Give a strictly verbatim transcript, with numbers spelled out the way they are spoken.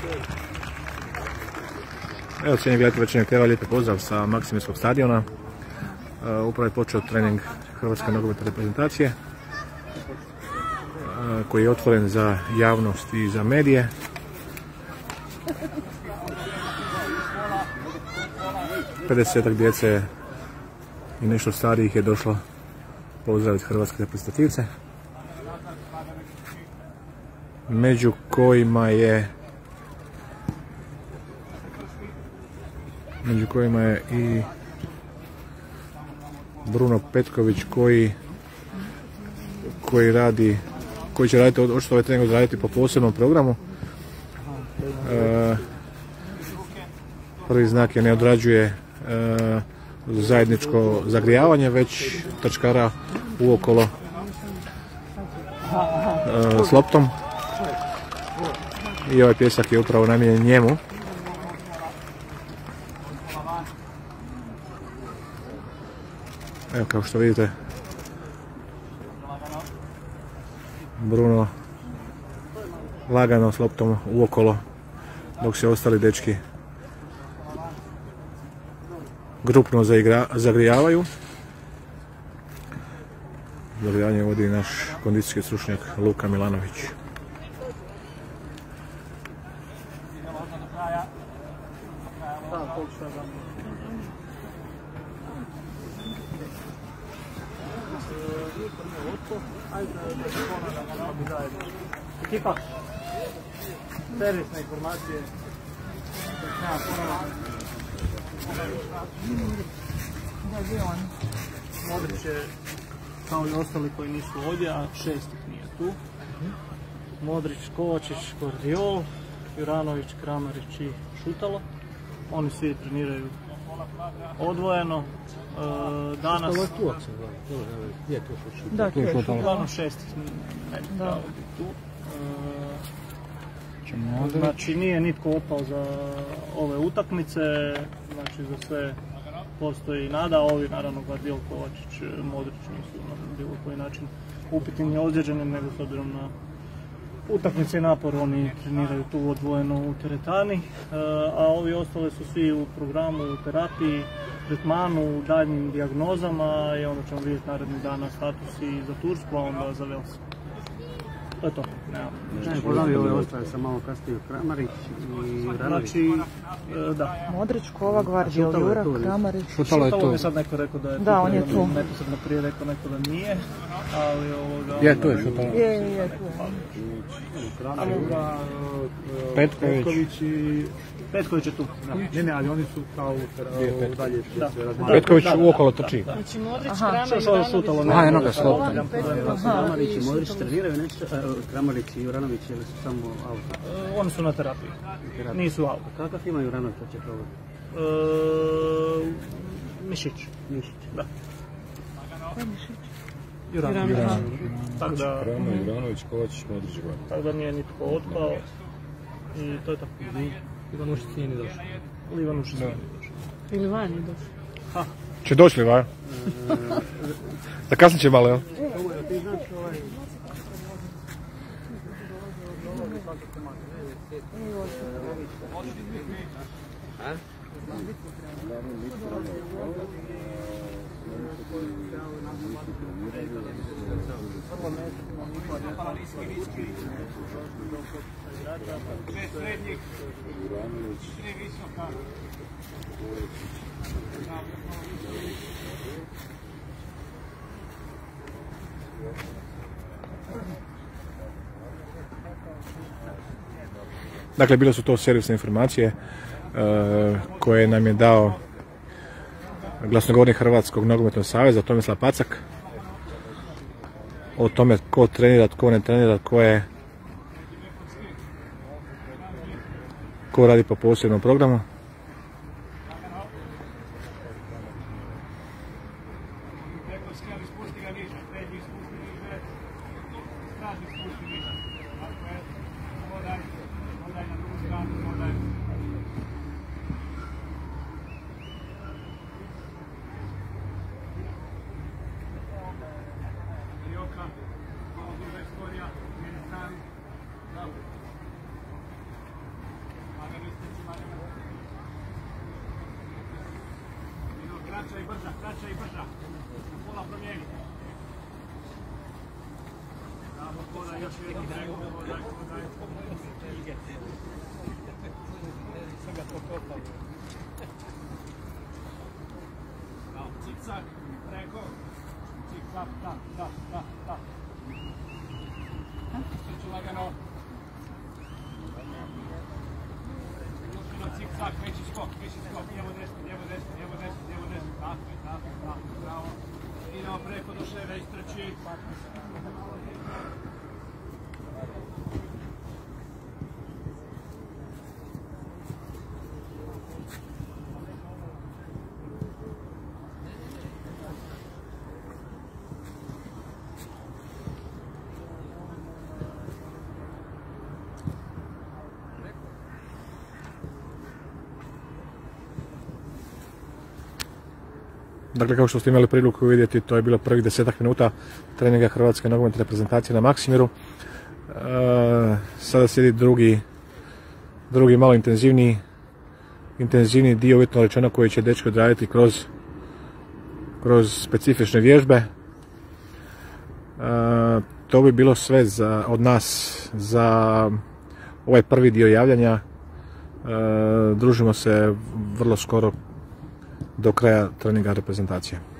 Evo, cijenjeni gledatelji, večernjeg teva, lijepi pozdrav sa Maksimirskog stadiona. Uh, upravo je počeo trening Hrvatske nogometne reprezentacije uh, koji je otvoren za javnost i za medije. pedesetak djece i nešto starijih je došlo pozdraviti hrvatske reprezentativce, među kojima je među kojima je i Bruno Petković koji koji radi koji će raditi očito ovaj trening raditi po posebnom programu. E, prvi znak je ne odrađuje e, zajedničko zagrijavanje, već trčkara uokolo e, s loptom i ovaj pjesak je upravo namijenjen njemu. Evo, kao što vidite, Bruno lagano s loptom uokolo dok se ostali dečki grupno zaigra, zagrijavaju. Zagrijavanje vodi naš kondicijski stručnjak Luka Milanović. Ekipa, servisne informacije. Modrić je kao i ostali koji nisu ovdje, a šestih nije tu. Modrić, Kovačić, Guardiol, Juranović, Kramarić i Šutalo. Oni svi treniraju odvojeno. Danas... Gdje je to Šutalo? Da, to je Šutalo. Uglavnom šestih ne bi trebalo biti tu. Znači nije nitko opao za ove utakmice, znači za sve postoji nada, ovi naravno Guardiol, Kovačić, Modrić nisu na bilo koji način upitni ni ozlijeđeni, nego s obzirom na utakmice i napor oni treniraju tu odvojeno u teretani, a ovi ostali su svi u programu, u terapiji, tretmanu, u daljnjim dijagnozama i onda ćemo vidjeti narednih dana status i za Tursku, a onda za Vels. To je to. Ne, podavi ove ostale sam malo kasnije Kramarić i Juranović. Znači, da. Modrić, Kova, Guardiol, Jura, Kramarić. Šutalo je tu. Šutalo je sad neko rekao da je tu. Da, on je tu. Neposredno prije rekao neko da nije, ali ovoga... Je, tu je Šutalo. Je, je, je, tu je. Petković i... Petković je tu. Ne, ne, ali oni su kao dalje. Petković uokolo trči. Znači Modrić, Kramarić, Šutalo. Aha, eno ga slobodno. Kramarić i Modrić treniraju nešto, Kramarić i Juranović ili su samo auto? Oni su na terapiji, nisu auto. Kakav ima Juranović da će provodi? Mišić. Mišić. Da. Koji Mišić? Juranović. Tako da... Krama, Juranović, Kovačić, Modrić. Tako da nije nitko otpao i to je tako. Ivan Ušić nije ni došao. Ivan Ušić nije došao. Ili van je došao. Će doći li, va? Da kasnije će malo, jel? Dakle, bile su to servisne informacije uh, koje nam je dao glasnogovornik Hrvatskog nogometnog saveza Tomislav Pacak o tome ko trenira, tko ne trenira, tko je ko radi po posebnom programu. i brža, kraća i brža. Pola promijeni. Bravo, hodaj, još jedan prego, hodaj, hodaj. Sam ga potopao. Bravo, cik-cak, preko. Cik-cak, da, da, da, da. Sreću lagano. Cik-cak, veći skok, veći skok, lijevo desno, lijevo desno, lijevo desno, lijevo desno, tako je, tako je, tako je, bravo. Idemo preko do ševe, istrči. Dakle, kao što ste imali priliku vidjeti, to je bilo prvih desetak minuta treninga Hrvatske nogometne reprezentacije na Maksimiru. E, sada slijedi drugi, drugi malo intenzivniji, intenzivniji dio, uvjetno rečeno, koji će dečko odraditi kroz, kroz specifične vježbe. E, to bi bilo sve za, od nas za ovaj prvi dio javljanja. E, družimo se vrlo skoro do kraja treninga reprezentacije.